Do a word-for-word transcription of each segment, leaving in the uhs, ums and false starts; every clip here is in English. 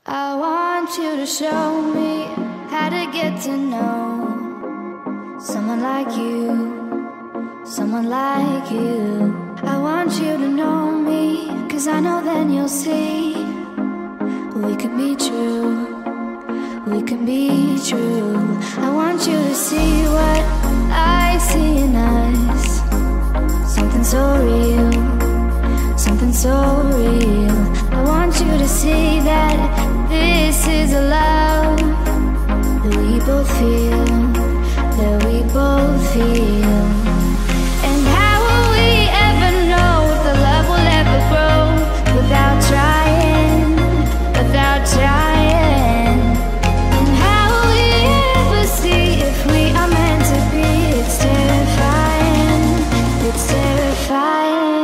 I want you to show me how to get to know someone like you, someone like you. I want you to know me, 'cause I know then you'll see we could be true, we can be true. I want you to see what I see in us, something so real, something so real. I want you to see that this is a love that we both feel, that we both feel. And how will we ever know if the love will ever grow without trying, without trying? And how will we ever see if we are meant to be? It's terrifying, it's terrifying.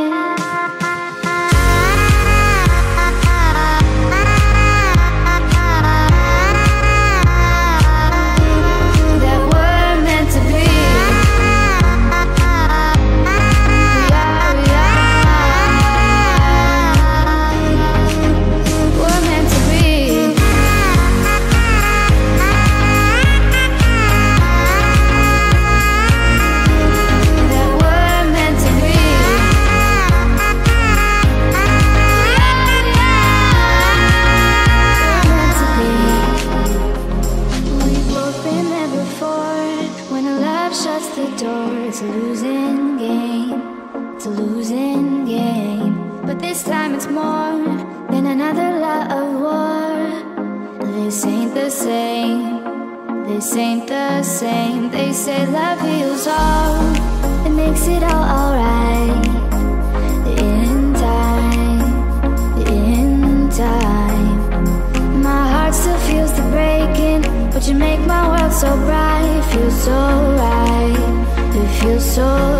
Shuts the door, it's a losing game, it's a losing game. But this time it's more than another love war. This ain't the same, this ain't the same. They say love heals all, it makes it all alright. In time, in time. My heart still feels the breaking, but you make my world so bright. It feels so right, it feels so